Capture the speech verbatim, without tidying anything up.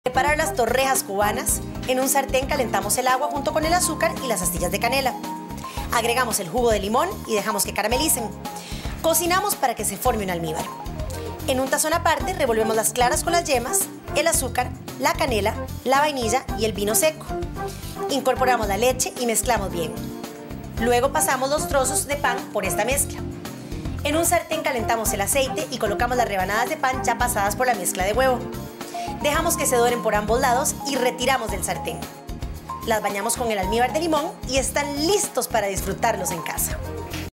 Preparar las torrejas cubanas. En un sartén calentamos el agua junto con el azúcar y las astillas de canela. Agregamos el jugo de limón y dejamos que caramelicen. Cocinamos para que se forme un almíbar. En un tazón aparte revolvemos las claras con las yemas, el azúcar, la canela, la vainilla y el vino seco. Incorporamos la leche y mezclamos bien. Luego pasamos los trozos de pan por esta mezcla. En un sartén calentamos el aceite y colocamos las rebanadas de pan ya pasadas por la mezcla de huevo. Dejamos que se doren por ambos lados y retiramos del sartén. Las bañamos con el almíbar de limón y están listos para disfrutarlos en casa.